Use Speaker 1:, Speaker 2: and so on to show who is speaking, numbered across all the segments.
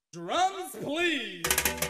Speaker 1: Drums, please.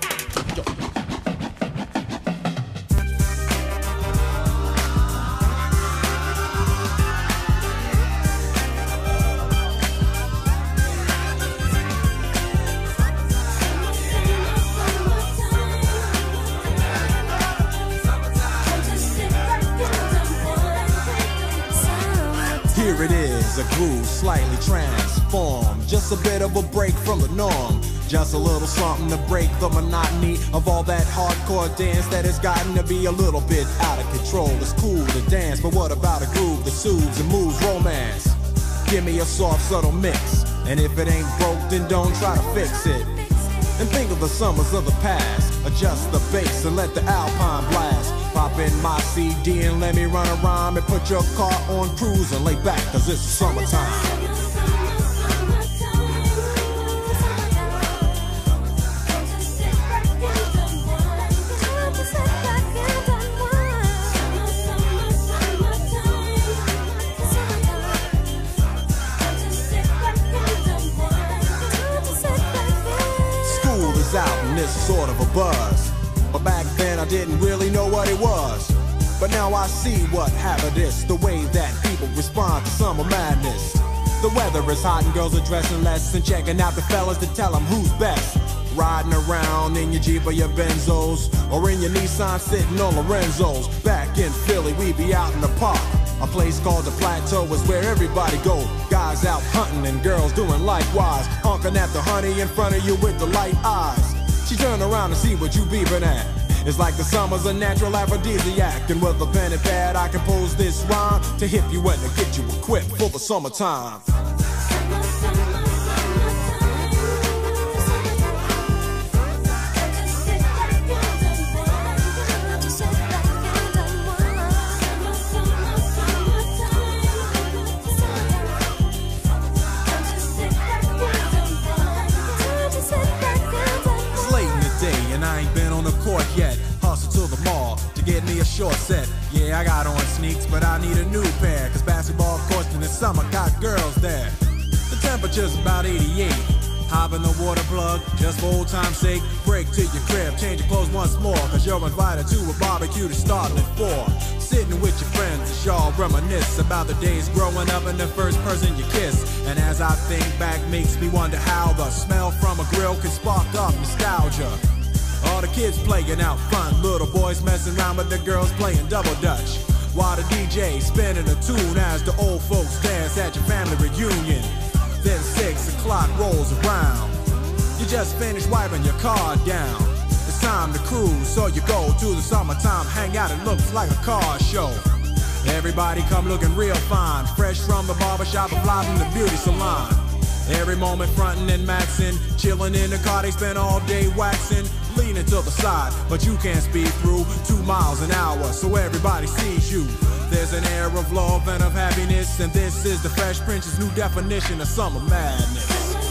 Speaker 2: Here it is, a groove slightly transformed. Just a bit of a break from the norm. Just a little something to break the monotony of all that hardcore dance that has gotten to be a little bit out of control. It's cool to dance, but what about a groove that soothes and moves romance? Give me a soft, subtle mix, and if it ain't broke, then don't try to fix it. And think of the summers of the past. Adjust the bass and let the alpine blast. Pop in my CD and let me run a rhyme, and put your car on cruise and lay back, cause it's summertime. Out and it's sort of a buzz, but back then I didn't really know what it was. But now I see what happened is the way that people respond to summer madness. The weather is hot and girls are dressing less and checking out the fellas to tell them who's best. Riding around in your Jeep or your Benzos, or in your Nissan sitting on Lorenzo's. Back in Philly we be out in the park. A place called the Plateau is where everybody go. Guys out hunting and girls doing likewise. Honking at the honey in front of you with the light eyes. She turn around to see what you beeping at. It's like the summer's a natural aphrodisiac. And with a pen and pad I compose this rhyme to hip you and to get you equipped for the summertime. Yet, hustle to the mall to get me a short set. Yeah, I got on sneaks, but I need a new pair, cause basketball courts in the summer got girls there. The temperature's about 88. Hop in the water plug, just for old time's sake. Break to your crib, change your clothes once more, cause you're invited to a barbecue to start at 4. Sitting with your friends as y'all reminisce about the days growing up and the first person you kiss. And as I think back, makes me wonder how the smell from a grill can spark up nostalgia. All the kids playing out front, little boys messing around with the girls playing double dutch. While the DJ spinning a tune as the old folks dance at your family reunion. Then 6 o'clock rolls around. You just finished wiping your car down. It's time to cruise, so you go to the summertime hangout. It looks like a car show. Everybody come looking real fine, fresh from the barbershop or fly from the beauty salon. Every moment frontin' and maxin', chillin' in the car, they spend all day waxin'. Leaning to the side, but you can't speed through 2 miles an hour, so everybody sees you. There's an air of love and of happiness, and this is the Fresh Prince's new definition of summer madness.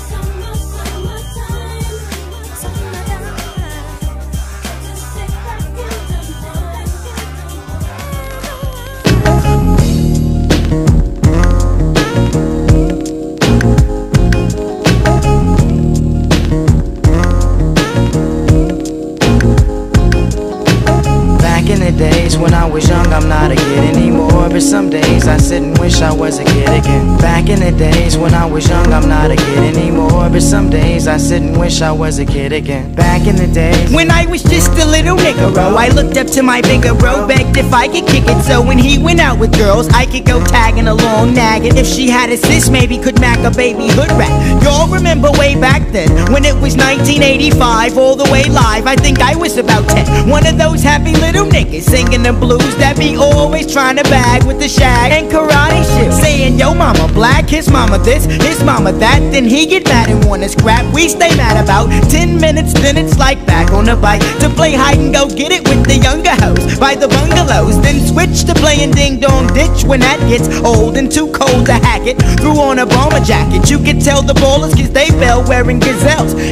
Speaker 3: Days when I was young, I'm not a kid anymore. But some days I sit and wish I was a kid again. Back in the days when I was young, I'm not a kid anymore. But some days I sit and wish I was a kid again. Back in the days
Speaker 4: when I was just a little niggero, I looked up to my bigger bro, begged if I could kick it. So when he went out with girls, I could go tagging along, nagging. If she had a sis, maybe could mac a baby hood rat. Y'all remember way back then, when it was 1985, all the way live, I think I was about 10. One of those happy little niggas singing the blues that be always trying to bag with the shag and karate shit, saying yo mama black, his mama this, his mama that. Then he get mad and wanna scrap. We stay mad about 10 minutes, then it's like back on the bike to play hide and go get it with the younger hoes by the bungalows. Then switch to playing ding dong ditch when that gets old and too cold to hack it. Threw on a bomber jacket, you could tell the ballers cause they fell wearing gazelles. If they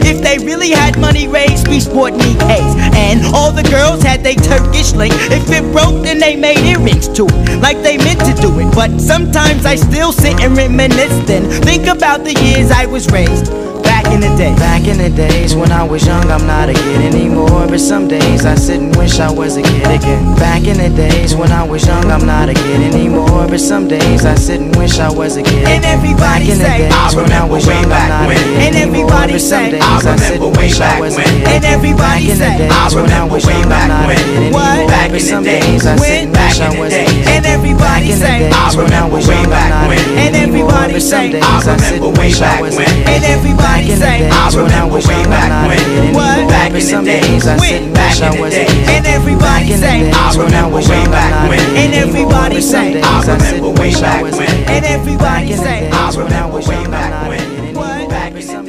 Speaker 4: really had money raised, we sport knee K's. And all the girls had they Turkish link. If it broke, then they made earrings to it, like they meant to do it. But sometimes I still sit and reminisce, then think about the years I was raised. Back in the day.
Speaker 3: Back in the days when I was young, I'm not a kid anymore. But some days I sit and wish I was a kid again. Back in the days when I was young, I'm not a kid anymore. But some days I sit and wish I was a kid again.
Speaker 4: And everybody say,
Speaker 3: I remember way back when.
Speaker 4: And everybody say,
Speaker 3: I remember way back when.
Speaker 4: And everybody say,
Speaker 3: I remember way back when.
Speaker 4: What?
Speaker 3: Back in the days I sit and wish I was a kid.
Speaker 4: And everybody say,
Speaker 3: I remember way back when.
Speaker 4: And everybody say,
Speaker 3: I remember way back when.
Speaker 4: And everybody say,
Speaker 3: I remember way back when.
Speaker 4: What?
Speaker 3: Back in the days I sit and wish I was a kid.
Speaker 4: And everybody say,
Speaker 3: I remember way back when.
Speaker 4: And everybody say,
Speaker 3: I remember way back when.
Speaker 4: And everybody say,
Speaker 3: I remember way back when.
Speaker 4: What?